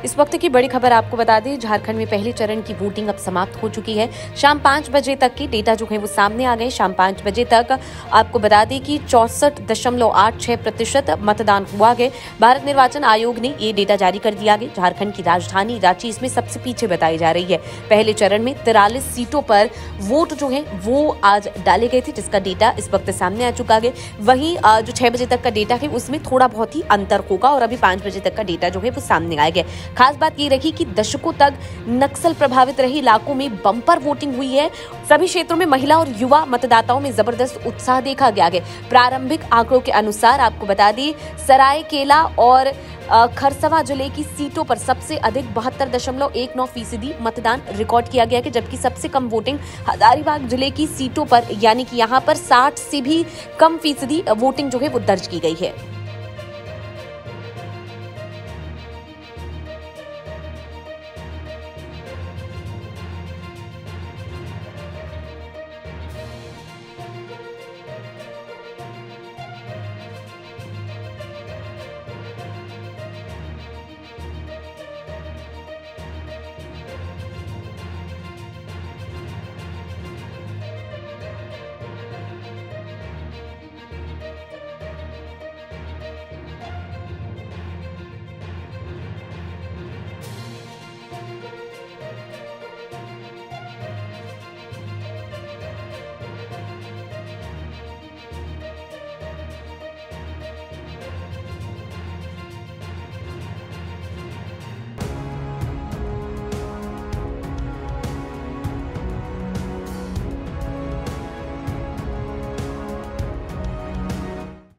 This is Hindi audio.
इस वक्त की बड़ी खबर आपको बता दें, झारखंड में पहले चरण की वोटिंग अब समाप्त हो चुकी है। शाम 5 बजे तक के डेटा जो है वो सामने आ गए। शाम 5 बजे तक आपको बता दें कि 64.86% मतदान हुआ है। भारत निर्वाचन आयोग ने ये डेटा जारी कर दिया है। झारखंड की राजधानी रांची इसमें सबसे पीछे बताई जा रही है। पहले चरण में 43 सीटों पर वोट जो है वो आज डाले गए थे, जिसका डेटा इस वक्त सामने आ चुका है। वहीं जो 6 बजे तक का डेटा है उसमें थोड़ा बहुत ही अंतर होगा और अभी 5 बजे तक का डेटा जो है वो सामने आएगा। खास बात ये रही कि दशकों तक नक्सल प्रभावित रहे इलाकों में बम्पर वोटिंग हुई है। सभी क्षेत्रों में महिला और युवा मतदाताओं में जबरदस्त उत्साह देखा गया है। प्रारंभिक आंकड़ों के अनुसार आपको बता दें, सरायकेला और खरसवा जिले की सीटों पर सबसे अधिक 72.19% मतदान रिकॉर्ड किया गया है, जबकि सबसे कम वोटिंग हजारीबाग जिले की सीटों पर यानी कि यहाँ पर 60 से भी कम फीसदी वोटिंग जो है वो दर्ज की गई है।